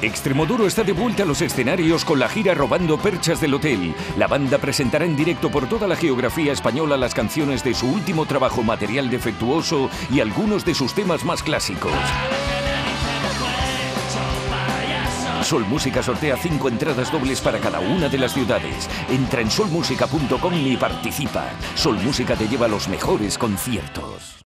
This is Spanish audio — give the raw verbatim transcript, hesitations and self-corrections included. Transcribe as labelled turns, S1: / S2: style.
S1: Extremoduro está de vuelta a los escenarios con la gira Robando Perchas del Hotel. La banda presentará en directo por toda la geografía española las canciones de su último trabajo Material Defectuoso y algunos de sus temas más clásicos. Sol Música sortea cinco entradas dobles para cada una de las ciudades. Entra en sol música punto com y participa. Sol Música te lleva a los mejores conciertos.